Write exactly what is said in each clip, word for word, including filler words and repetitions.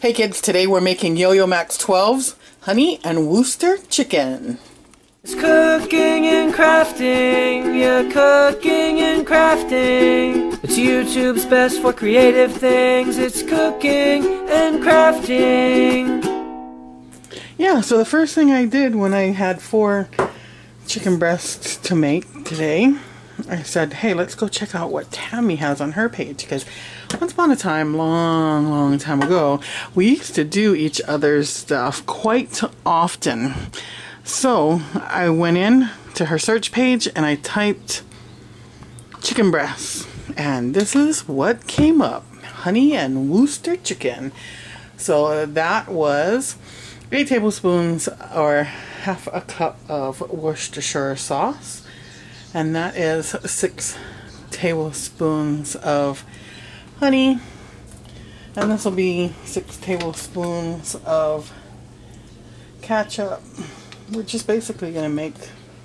Hey kids, today we're making Yo-Yo Max twelves, honey and Wooster chicken. It's cooking and crafting, yeah, cooking and crafting. It's YouTube's best for creative things. It's cooking and crafting. Yeah, so the first thing I did when I had four chicken breasts to make today, I said, hey, let's go check out what Tammy has on her page, because once upon a time, long, long time ago, we used to do each other's stuff quite often. So I went in to her search page and I typed chicken breasts, and this is what came up: honey and Wooster chicken. So that was eight tablespoons or half a cup of Worcestershire sauce, and that is six tablespoons of honey, and this will be six tablespoons of ketchup. We're just basically going to make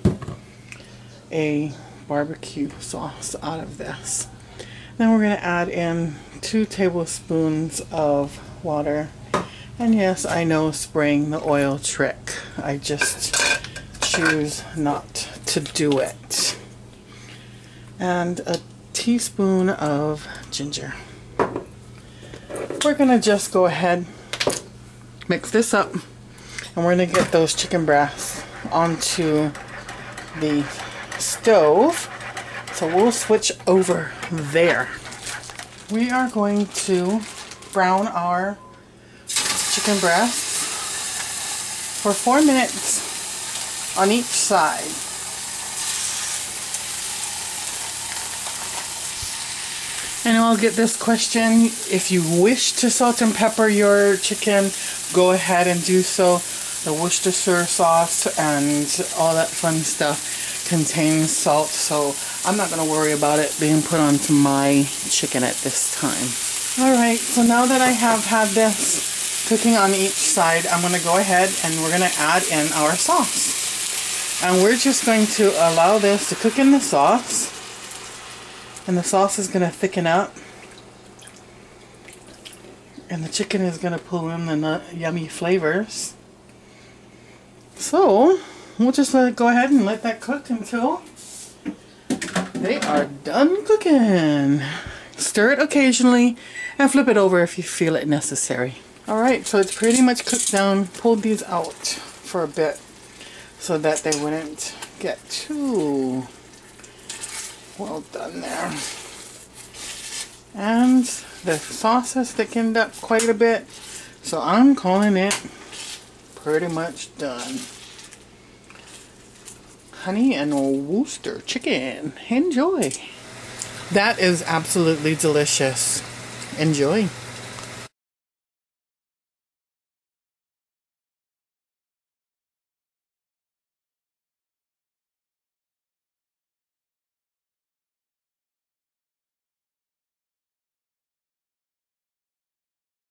a barbecue sauce out of this. Then we're going to add in two tablespoons of water. And yes, I know, spraying the oil trick. I just choose not to do it. And a teaspoon of ginger. We're going to just go ahead, mix this up, and we're going to get those chicken breasts onto the stove. So we'll switch over there. We are going to brown our chicken breasts for four minutes on each side. And I'll get this question: if you wish to salt and pepper your chicken, go ahead and do so. The Worcestershire sauce and all that fun stuff contains salt, so I'm not going to worry about it being put onto my chicken at this time. Alright, so now that I have had this cooking on each side, I'm going to go ahead and we're going to add in our sauce. And we're just going to allow this to cook in the sauce. And the sauce is going to thicken up. And the chicken is going to pull in the yummy flavors. So, we'll just let it go ahead and let that cook until they are done cooking. Stir it occasionally and flip it over if you feel it necessary. Alright, so it's pretty much cooked down. Pulled these out for a bit so that they wouldn't get too well done there. And the sauce has thickened up quite a bit, so I'm calling it pretty much done. Honey and Wooster chicken. Enjoy. That is absolutely delicious. Enjoy.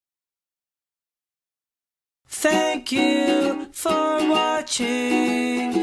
Thank you for watching.